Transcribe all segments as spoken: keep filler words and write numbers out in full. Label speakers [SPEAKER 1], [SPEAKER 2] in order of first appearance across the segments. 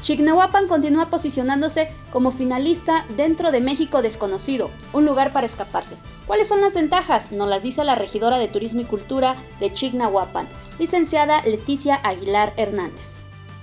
[SPEAKER 1] Chignahuapan continúa posicionándose como finalista dentro de México Desconocido, un lugar para escaparse. ¿Cuáles son las ventajas? Nos las dice la regidora de Turismo y Cultura de Chignahuapan, licenciada Leticia Aguilar Hernández.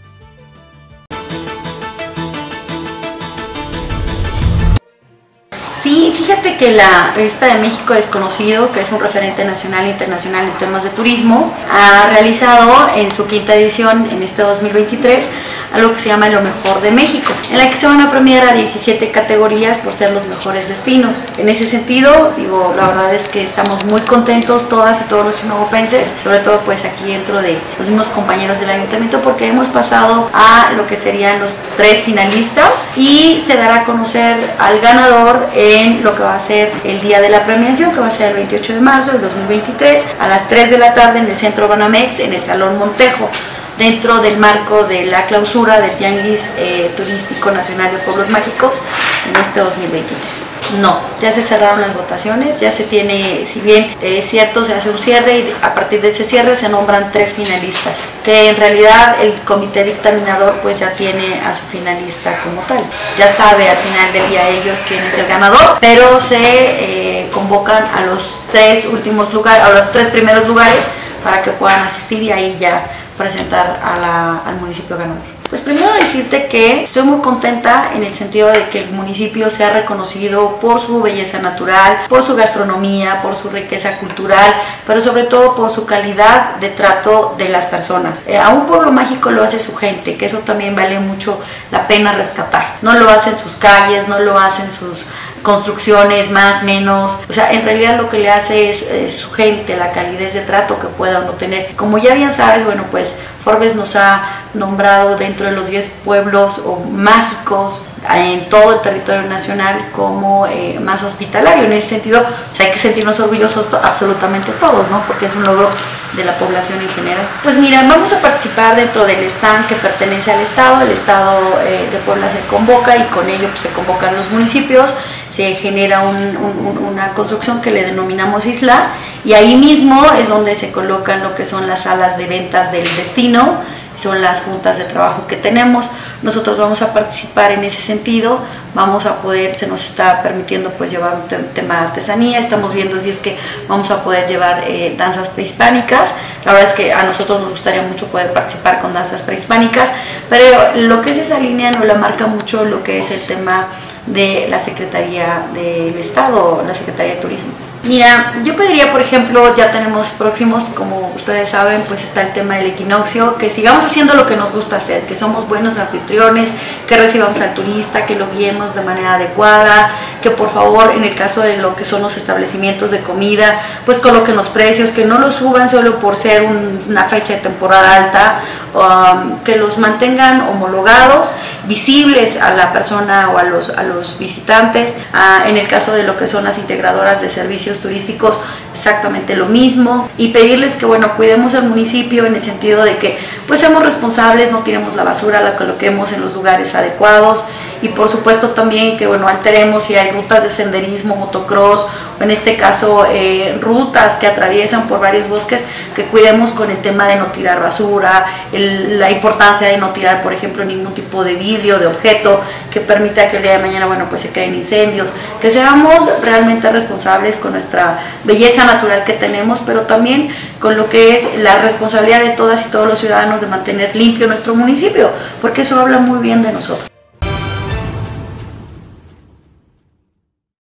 [SPEAKER 2] Sí, fíjate que la revista de México Desconocido, que es un referente nacional e internacional en temas de turismo, ha realizado en su quinta edición en este dos mil veintitrés algo que se llama Lo Mejor de México, en la que se van a premiar a diecisiete categorías por ser los mejores destinos. En ese sentido, digo, la verdad es que estamos muy contentos todas y todos los chignahuapenses, sobre todo pues aquí dentro de los mismos compañeros del ayuntamiento, porque hemos pasado a lo que serían los tres finalistas y se dará a conocer al ganador en lo que va a ser el día de la premiación, que va a ser el veintiocho de marzo del dos mil veintitrés a las tres de la tarde en el Centro Banamex, en el Salón Montejo, dentro del marco de la clausura del Tianguis eh, Turístico Nacional de Pueblos Mágicos en este dos mil veintitrés. No, ya se cerraron las votaciones, ya se tiene, si bien es eh, cierto, se hace un cierre y a partir de ese cierre se nombran tres finalistas, que en realidad el comité dictaminador pues ya tiene a su finalista como tal. Ya sabe al final del día ellos quién es el ganador, pero se eh, convocan a los tres últimos lugares, a los tres primeros lugares para que puedan asistir y ahí ya presentar a la, al municipio ganador. Pues primero decirte que estoy muy contenta en el sentido de que el municipio sea reconocido por su belleza natural, por su gastronomía, por su riqueza cultural, pero sobre todo por su calidad de trato de las personas. Eh, a un pueblo mágico lo hace su gente, que eso también vale mucho la pena rescatar. No lo hacen sus calles, no lo hacen sus construcciones más, menos, o sea, en realidad lo que le hace es, es su gente, la calidez de trato que pueda uno tener. Como ya bien sabes, bueno, pues Forbes nos ha nombrado dentro de los diez pueblos o mágicos en todo el territorio nacional como eh, más hospitalario. En ese sentido, o sea, hay que sentirnos orgullosos to- absolutamente todos, ¿no? Porque es un logro de la población en general. Pues mira, vamos a participar dentro del stand que pertenece al Estado. El Estado eh, de Puebla se convoca y con ello pues, se convocan los municipios. Se genera un, un, una construcción que le denominamos isla y ahí mismo es donde se colocan lo que son las salas de ventas del destino, son las juntas de trabajo que tenemos. Nosotros vamos a participar en ese sentido, vamos a poder, se nos está permitiendo pues llevar un te tema de artesanía, estamos viendo si es que vamos a poder llevar eh, danzas prehispánicas. La verdad es que a nosotros nos gustaría mucho poder participar con danzas prehispánicas, pero lo que es esa línea nos la marca mucho lo que es el tema de la Secretaría del Estado, la Secretaría de Turismo. Mira, yo pediría, por ejemplo, ya tenemos próximos, como ustedes saben, pues está el tema del equinoccio, que sigamos haciendo lo que nos gusta hacer, que somos buenos anfitriones, que recibamos al turista, que lo guiemos de manera adecuada, que por favor, en el caso de lo que son los establecimientos de comida, pues coloquen los precios, que no los suban solo por ser un, una fecha de temporada alta, um, que los mantengan homologados, visibles a la persona o a los, a los visitantes. Uh, en el caso de lo que son las integradoras de servicios turísticos, exactamente lo mismo, y pedirles que bueno, cuidemos al municipio en el sentido de que pues seamos responsables, no tiremos la basura, la coloquemos en los lugares adecuados y por supuesto también que bueno, alteremos si hay rutas de senderismo, motocross o en este caso eh, rutas que atraviesan por varios bosques, que cuidemos con el tema de no tirar basura, el, la importancia de no tirar por ejemplo ningún tipo de vidrio, de objeto que permita que el día de mañana bueno, pues se creen incendios, que seamos realmente responsables con nuestra belleza natural que tenemos, pero también con lo que es la responsabilidad de todas y todos los ciudadanos de mantener limpio nuestro municipio, porque eso habla muy bien de nosotros.